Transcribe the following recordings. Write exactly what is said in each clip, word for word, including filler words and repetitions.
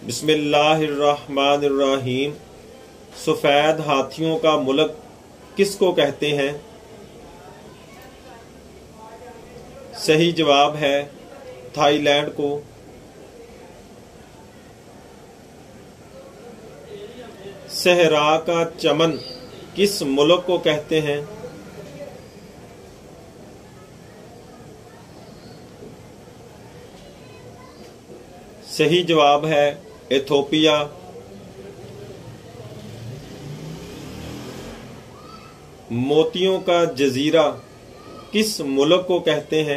बिस्मिल्लाहिर्रहमानिर्रहीम। सफ़ेद हाथियों का मुल्क किसको कहते हैं? सही जवाब है थाईलैंड को। सहरा का चमन किस मुल्क को कहते हैं? सही जवाब है इथोपिया। मोतियों का जजीरा किस मुल्क को कहते हैं?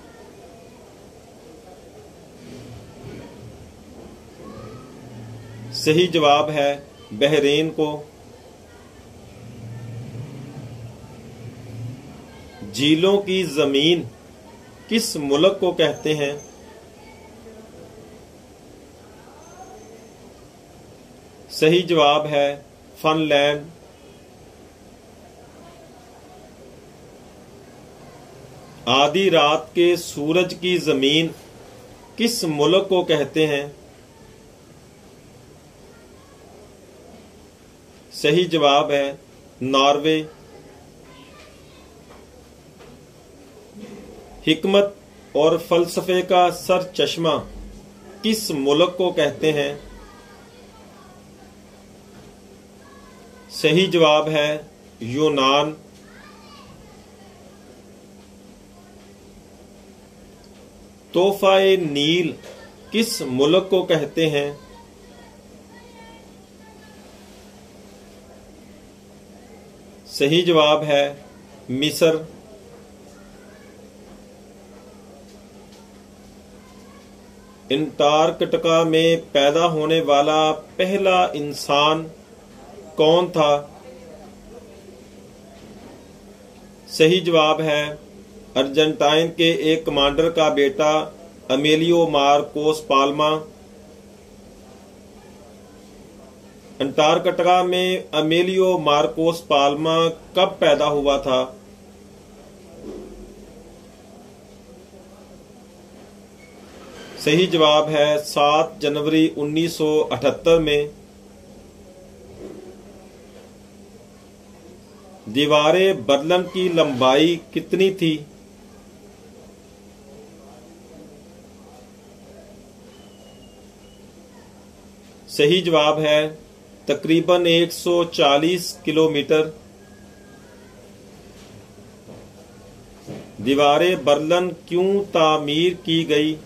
सही जवाब है बहरीन को। झीलों की जमीन किस मुल्क को कहते हैं? सही जवाब है फिनलैंड। आधी रात के सूरज की जमीन किस मुल्क को कहते हैं? सही जवाब है नॉर्वे। हिकमत और फलसफे का सर चश्मा किस मुल्क को कहते हैं? सही जवाब है यूनान। तोहफाए नील किस मुल्क को कहते हैं? सही जवाब है मिस्र। अंटार्कटिका में पैदा होने वाला पहला इंसान कौन था? सही जवाब है अर्जेंटाइन के एक कमांडर का बेटा अमेलियो मार्कोस पाल्मा। अंटार्कटिका में अमेलियो मार्कोस पाल्मा कब पैदा हुआ था? सही जवाब है सात जनवरी उन्नीस सौ अठहत्तर में। दीवारे बर्लिन की लंबाई कितनी थी? सही जवाब है तकरीबन एक सौ चालीस किलोमीटर। दीवारे बर्लिन क्यों तामीर की गई?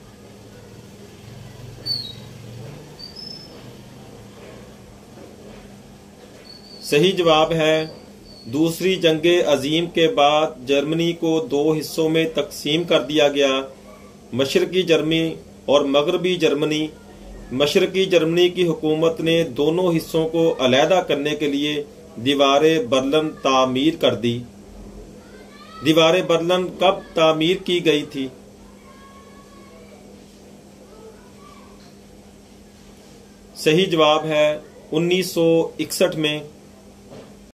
सही जवाब है दूसरी जंगे अजीम के बाद जर्मनी को दो हिस्सों में तकसीम कर दिया गया, मशरकी जर्मनी और मगरबी जर्मनी। मशरकी जर्मनी की हुकूमत ने दोनों हिस्सों को अलहदा करने के लिए दीवारे बर्लिन तामीर कर दी। दीवारे बर्लिन कब तामीर की गई थी? सही जवाब है उन्नीस सौ इकसठ में।